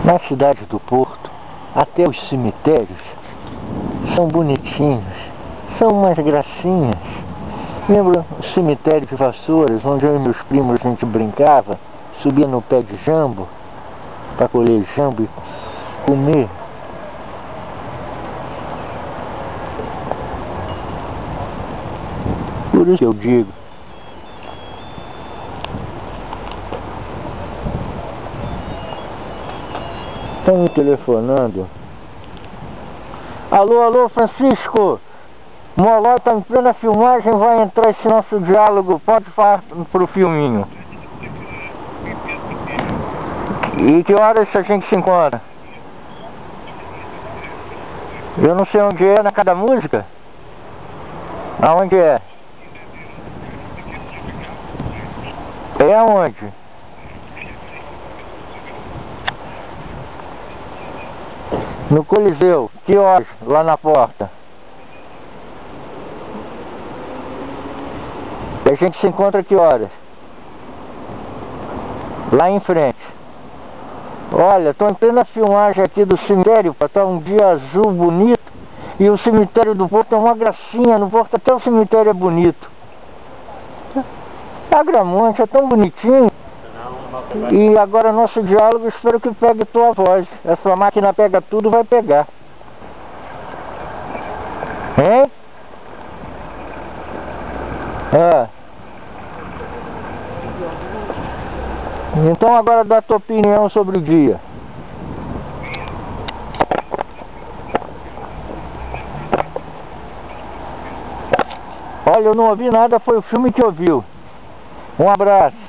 Na cidade do Porto, até os cemitérios são bonitinhos, são umas gracinhas. Lembra o cemitério de Vassouras, onde eu e meus primos a gente brincava, subia no pé de jambo para colher jambo e comer? Por isso que eu digo, estão me telefonando. Alô, alô, Francisco! Molói está em plena filmagem, vai entrar esse nosso diálogo. Pode falar pro filminho. E que horas a gente se encontra? Eu não sei onde é, na cada música? Aonde é? É aonde? No Coliseu. Que horas? Lá na porta. E a gente se encontra que horas? Lá em frente. Olha, estou em plena filmagem aqui do cemitério, tá um dia azul bonito. E o cemitério do Porto é uma gracinha. No Porto até o cemitério é bonito. Agramonte, é tão bonitinho. E agora nosso diálogo, espero que pegue tua voz. Essa máquina pega tudo, vai pegar. Hein? Então agora dá tua opinião sobre o dia. Olha, eu não ouvi nada, foi o filme que ouviu. Um abraço.